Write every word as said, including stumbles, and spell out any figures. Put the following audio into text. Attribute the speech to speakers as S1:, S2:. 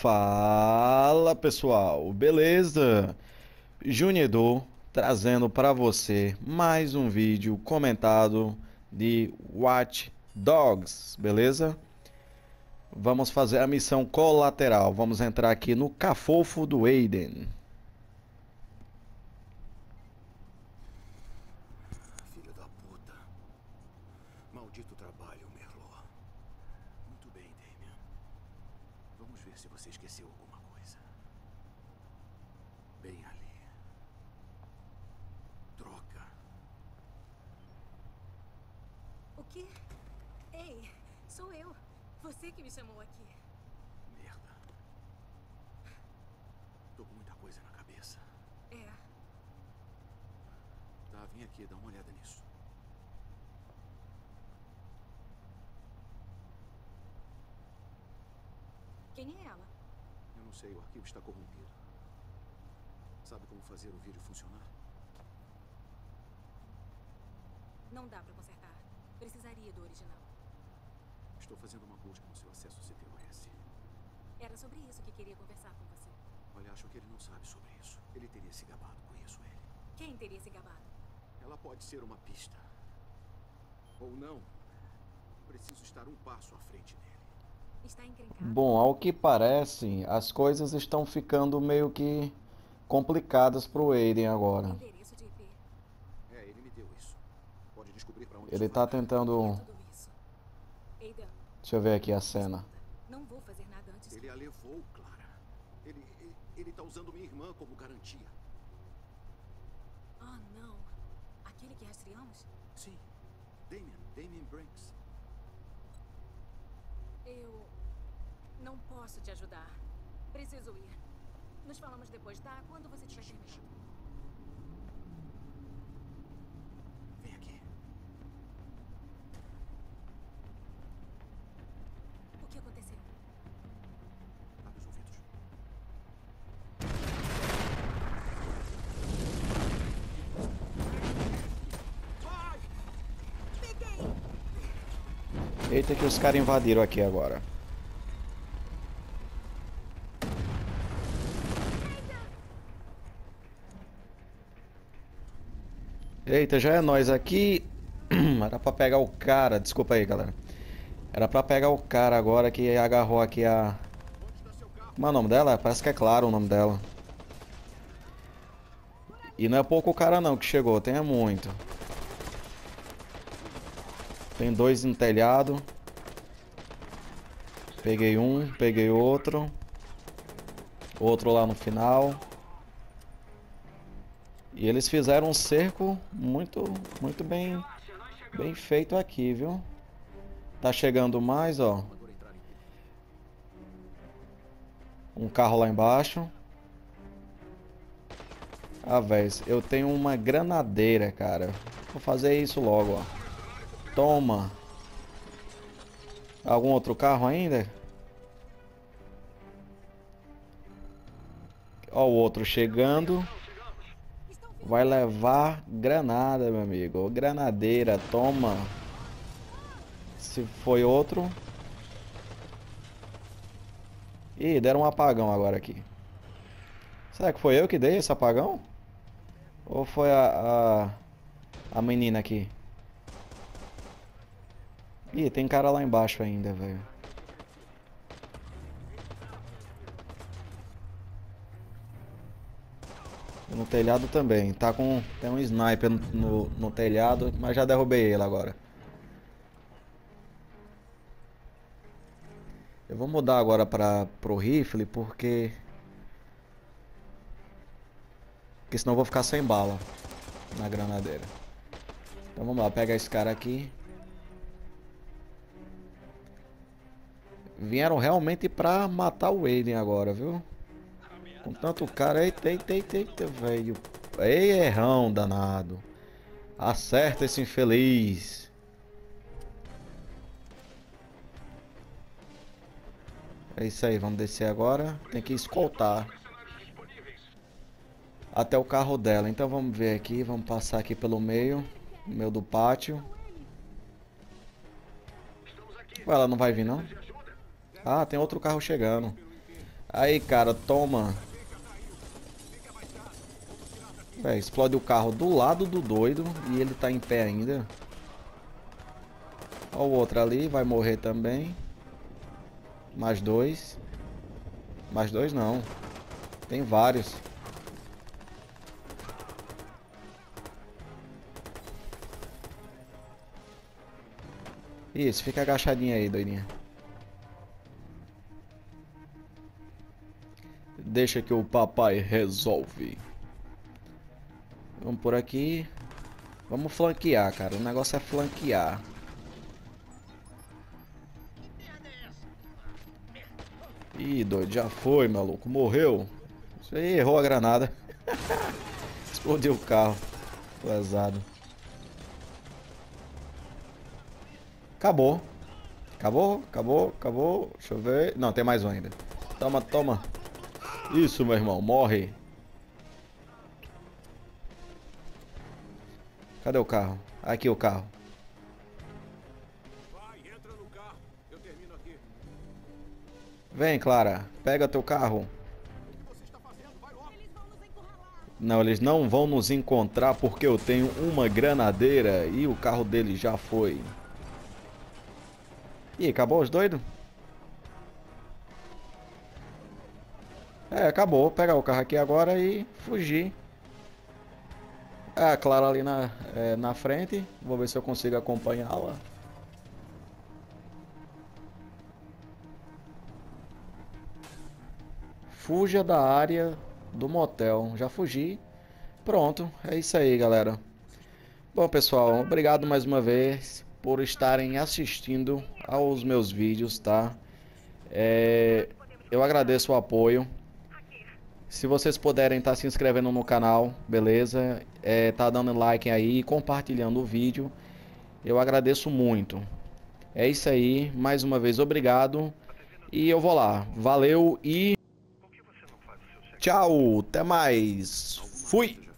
S1: Fala pessoal, beleza? Júnior trazendo para você mais um vídeo comentado de Watch Dogs, beleza? Vamos fazer a missão colateral, vamos entrar aqui no cafofo do Aiden.
S2: Filho da puta. Maldito trabalho, Merlot. Muito bem, Damian. Vamos ver se você esqueceu alguma coisa. Bem ali. Droga.
S3: O quê? Ei, sou eu. Você que me chamou aqui.
S2: Merda. Tô com muita coisa na cabeça.
S3: É.
S2: Tá, vem aqui, dá uma olhada nisso.
S3: Quem é ela?
S2: Eu não sei, o arquivo está corrompido. Sabe como fazer o vídeo funcionar?
S3: Não dá pra consertar. Precisaria do original.
S2: Estou fazendo uma busca no seu acesso C T O S.
S3: Era sobre isso que queria conversar com você.
S2: Olha, acho que ele não sabe sobre isso. Ele teria se gabado, conheço ele.
S3: Quem teria se gabado?
S2: Ela pode ser uma pista. Ou não. Preciso estar um passo à frente dele.
S3: Está encrencado?
S1: Bom, ao que parece, as coisas estão ficando meio que complicadas pro Aiden agora.
S3: Endereço de I P.
S2: É, ele me deu isso. Pode descobrir pra onde
S1: Ele
S2: isso
S1: tá
S2: vai.
S1: tentando...
S3: Tudo isso. Aidan,
S1: Deixa eu ver aqui a cena.
S3: não vou fazer nada antes que...
S2: Ele a levou, Clara. Ele, ele, ele tá usando minha irmã como garantia.
S3: Ah, não. Aquele que rastreamos?
S2: Sim. Damian, Damian Branks.
S3: Eu... não posso te ajudar. Preciso ir. Nos falamos depois, tá? Quando você tiver terminado.
S2: Vem aqui.
S3: O que aconteceu?
S2: Abre os ouvidos. Vai!
S3: Peguei!
S1: Eita que os caras invadiram aqui agora. Eita, já é nós aqui. Era pra pegar o cara. Desculpa aí, galera. Era pra pegar o cara agora que agarrou aqui a...
S2: Onde está seu carro?
S1: Como é o nome dela? Parece que é claro o nome dela. E não é pouco cara não que chegou, tem é muito. Tem dois no telhado. Peguei um, peguei outro. Outro lá no final. E eles fizeram um cerco muito, muito bem, bem feito aqui, viu? Tá chegando mais, ó.
S2: Agora entrar em perigo.
S1: Um carro lá embaixo. Ah, velho, eu tenho uma granadeira, cara. Vou fazer isso logo, ó. Toma. Algum outro carro ainda? Ó, o outro chegando. Vai levar granada, meu amigo. Granadeira, toma. Se foi outro. Ih, deram um apagão agora aqui. Será que foi eu que dei esse apagão? Ou foi a, a, a menina aqui? Ih, tem cara lá embaixo ainda, velho. No telhado também. Tá com... Tem um sniper no, no, no telhado, mas já derrubei ele agora. Eu vou mudar agora para pro rifle porque... Porque senão eu vou ficar sem bala na granadeira. Então vamos lá, pega esse cara aqui. Vieram realmente pra matar o Aiden agora, viu? Com tanto cara, eita, eita, eita, eita, velho. Ei, errão danado. Acerta esse infeliz. É isso aí, vamos descer agora. Tem que escoltar até o carro dela. Então vamos ver aqui, vamos passar aqui pelo meio, no meio do pátio. Ué, ela não vai vir não? Ah, tem outro carro chegando. Aí, cara, toma. É, explode o carro do lado do doido e ele tá em pé ainda. Ó, o outro ali vai morrer também. Mais dois. Mais dois não. Tem vários. Isso, fica agachadinha aí, doidinha. Deixa que o papai resolve. Vamos por aqui. Vamos flanquear, cara. O negócio é flanquear. Ih, doido, já foi, maluco. Morreu. Isso aí, errou a granada. Explodiu o carro. Pesado. Acabou. Acabou, acabou, acabou. Deixa eu ver. Não, tem mais um ainda. Toma, toma. Isso, meu irmão. Morre. Cadê o carro? Aqui o carro.
S2: Vai, entra no carro. Eu termino aqui.
S1: Vem, Clara. Pega teu carro.
S2: O que você está fazendo? Vai logo.
S3: Eles vão nos encurralar.
S1: Não, eles não vão nos encontrar porque eu tenho uma granadeira e o carro dele já foi. Ih, acabou os doidos? É, acabou. Pegar o carro aqui agora e fugir. É, a Clara ali na, é, na frente. Vou ver se eu consigo acompanhá-la. Fuja da área do motel. Já fugi. Pronto, é isso aí, galera. Bom, pessoal, obrigado mais uma vez por estarem assistindo aos meus vídeos, tá? É, eu agradeço o apoio. Se vocês puderem estar se inscrevendo no canal, beleza? É, tá dando like aí e compartilhando o vídeo. Eu agradeço muito. É isso aí, mais uma vez obrigado. E eu vou lá. Valeu e tchau, até mais. Fui.